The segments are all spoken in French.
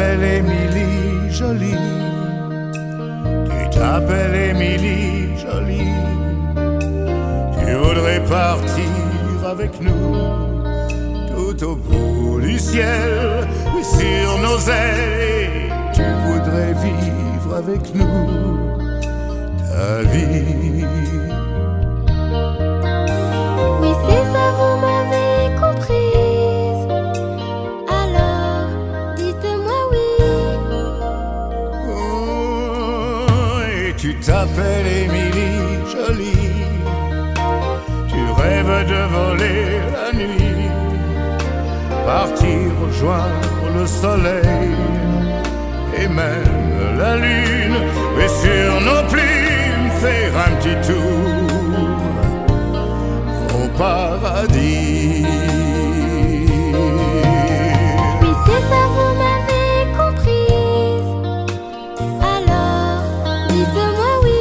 t'appelles Émilie Jolie, tu t'appelles Émilie Jolie. Tu voudrais partir avec nous tout au bout du ciel, sur nos ailes. Tu voudrais vivre avec nous ta vie. Oui, c'est ça, vous m'avez comprise. Alors, dites-moi oui. Oh, et tu t'appelles Émilie Jolie, tu rêves de voler la nuit, partir rejoindre le soleil et même la lune, et sur nos plumes faire un petit tour au paradis. Oui, c'est ça, vous m'avez comprise. Alors, dites-moi oui.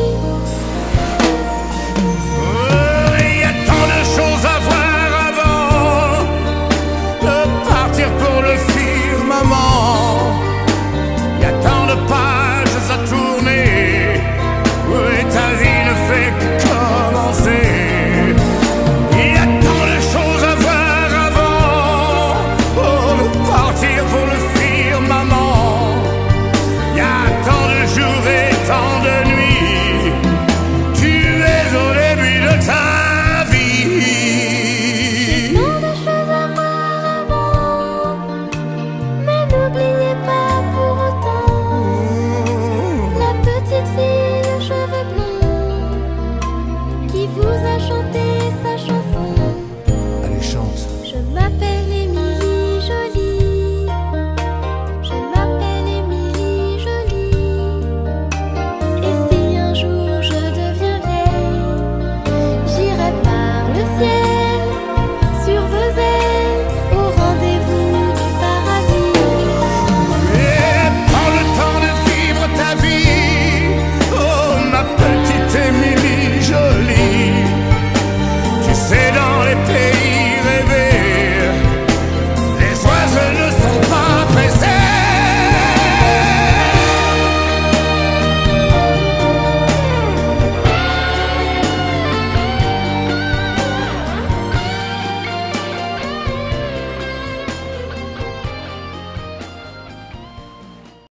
Oh, il y a tant de choses à voir avant de partir pour le firmament. Il y a tant de pages à tourner, et ta vie ne fait que commencer. Il y a tant de choses à voir avant de partir pour le firmament. Il y a tant de jours et tant de nuits. Tu es au début de ta vie. Tant de choses à voir avant, mais n'oubliez pas pour autant la petite fille aux cheveux blonds qui vous